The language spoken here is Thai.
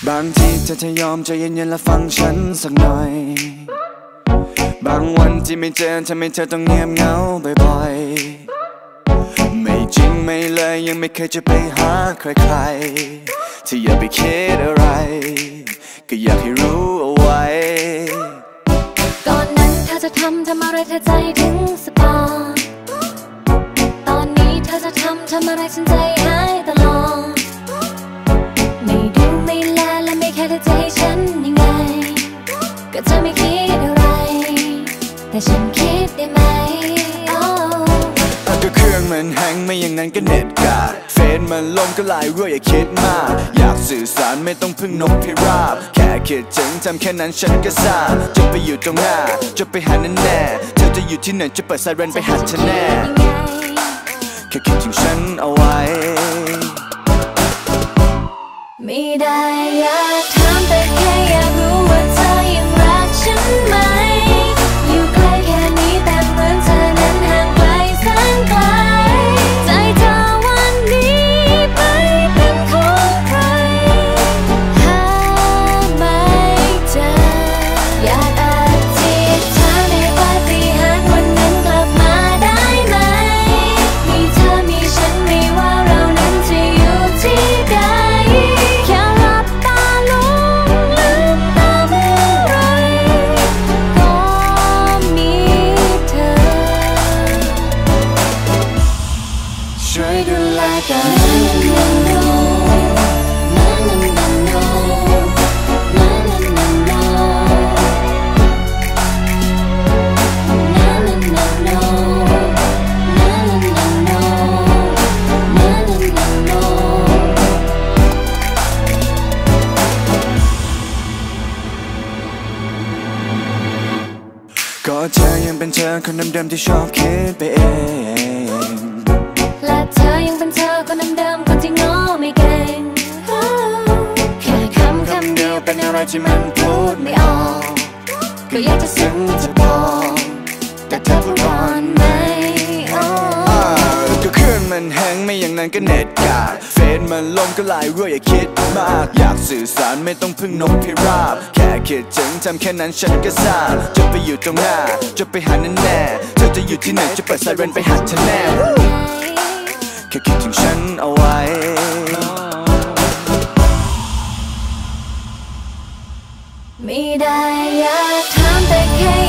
บางทีเธอจะยอมใจเย็นๆและฟังฉันสักหน่อยบางวันที่ไม่เจอทำให้เธอต้องเงียบเหงาบ่อยๆไม่จริงไม่เลยยังไม่เคยจะไปหาใครๆที่อย่าไปคิดอะไรก็อยากให้รู้เอาไว้ก่อนนั้นเธอจะทำอะไรเธอใจถึงสปอร์ตอนนี้เธอจะทำอะไรฉันใจหายตลอดไม่ดูไม่แลและไม่แค่เธอจะให้ฉันยังไงก็จะไม่คิดอะไรแต่ฉันคิดได้ไหมก็เครื่องมันแฮงไม่อย่างนั้นก็เน็ตกาดเฟซมันลมก็ลายรั่วอย่าคิดมากอยากสื่อสารไม่ต้องพึ่งนกพิราบแค่คิดถึงทำแค่นั้นฉันก็ทราบจะไปอยู่ตรงหน้าจะไปหาแน่แน่เธอจะอยู่ที่ไหนจะเปิดไซเรนไปหาเธอแน่แค่คิดถึงฉันเอาไว้ไม่ได้อยากถามแต่แค่อยากรู้ว่าเธอยังรักฉันไหมอยู่ใกล้แค่นี้แต่เหมือนเธอนั้นห่างไกลแสนไกลใจเธอวันนี้ไปเป็นของใครหาไม่เจออยากอธิษฐานให้ปาฏิหาริย์วันนั้นกลับมาได้ไหมมีเธอมีฉันไม่ว่าเรานั้นจะอยู่ที่ใดช่วยดูแลกันก็เธอยังเป็นเธอคนเดิมๆที่ชอบคิดไปเองและเธอยังเป็นเธอคนเดิมๆคนที่ง้อไม่เก่งแค่คำเดียวเป็นอะไรที่มันพูดไม่ออกก็อยากจะซึ้งจะบอกแต่เธอพูดก่อนไหมก็เครื่องมันแฮงไม่อย่างนั้นก็เน็ตกาดเฟซมันลมก็ลายรั่วอย่าคิดมากอยากสื่อสารไม่ต้องพึ่งนกพิราบแค่คิดถึงทำแค่นั้นฉันก็ทราบจะไปอยู่ตรงหน้าจะไปหาแน่แน่เธอจะอยู่ที่ไหนจะเปิดไซเรนไปหาเธอแน่แค่คิดถึงฉันเอาไว้ไม่ได้อยากถามแต่แค่